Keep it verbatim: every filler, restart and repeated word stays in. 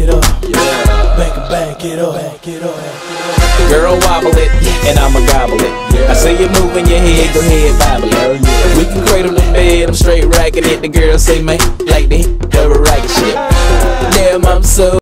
it up. Yeah. Back it, back it up. Back it up. Girl, wobble it, and I'ma gobble it. I see you moving your head, go ahead, bobble it. We can cradle the bed, I'm straight racking it. The girl say, man, like the hit of a racket shit. Damn, I'm so